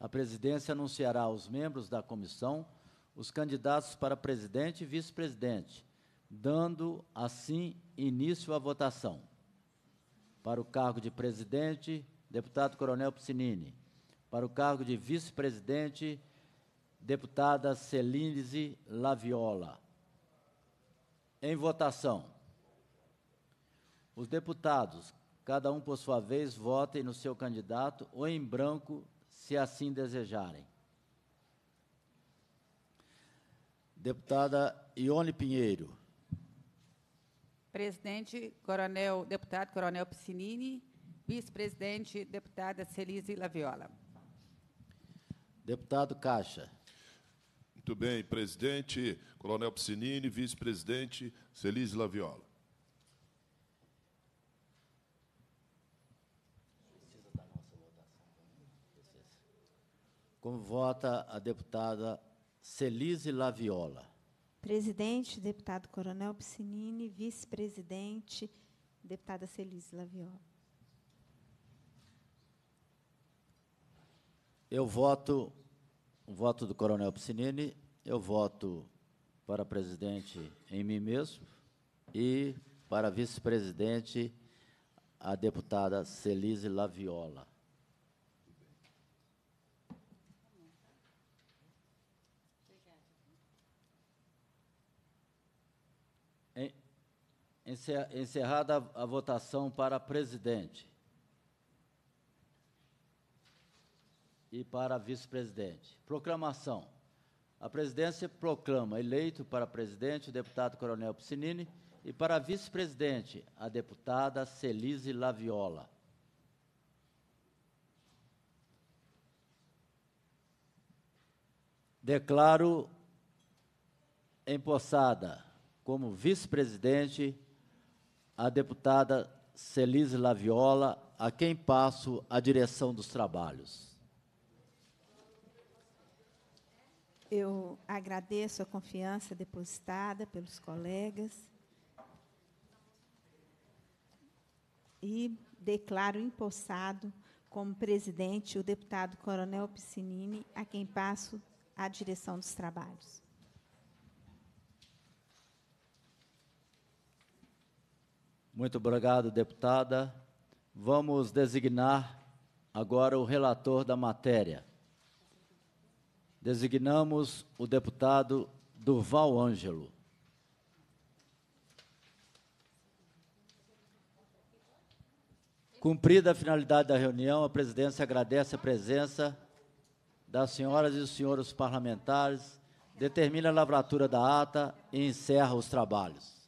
a presidência anunciará aos membros da comissão os candidatos para presidente e vice-presidente, dando, assim, início à votação. Para o cargo de presidente, deputado Coronel Piscinini. Para o cargo de vice-presidente, deputada Celise Laviola. Em votação. Os deputados, cada um por sua vez, votem no seu candidato ou em branco, se assim desejarem. Deputada Ione Pinheiro. Presidente, deputado Coronel Piscinini. Vice-presidente, deputada Celise Laviola. Deputado Caixa. Muito bem, presidente, Coronel Piscinini, vice-presidente, Celise Laviola. Como vota a deputada Celise Laviola? Presidente, deputado Coronel Piscinini. Vice-presidente, deputada Celise Laviola. Eu voto, o voto do Coronel Piscinini, eu voto para presidente em mim mesmo e para vice-presidente a deputada Celise Laviola. Encerrada a votação para presidente e para vice-presidente. Proclamação. A presidência proclama eleito para presidente o deputado Coronel Piscinini e para vice-presidente a deputada Celise Laviola. Declaro empossada como vice-presidente a deputada Celise Laviola, a quem passo a direção dos trabalhos. Eu agradeço a confiança depositada pelos colegas e declaro empossado como presidente o deputado Coronel Piscinini, a quem passo a direção dos trabalhos. Muito obrigado, deputada. Vamos designar agora o relator da matéria. Designamos o deputado Durval Ângelo. Cumprida a finalidade da reunião, a presidência agradece a presença das senhoras e dos senhores parlamentares, determina a lavratura da ata e encerra os trabalhos.